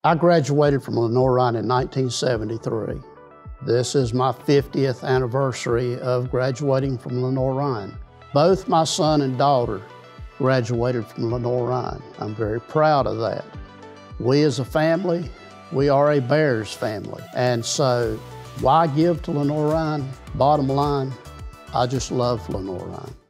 I graduated from Lenoir-Rhyne in 1973. This is my 50th anniversary of graduating from Lenoir-Rhyne. Both my son and daughter graduated from Lenoir-Rhyne. I'm very proud of that. We as a family, we are a Bears family. And so why give to Lenoir-Rhyne? Bottom line, I just love Lenoir-Rhyne.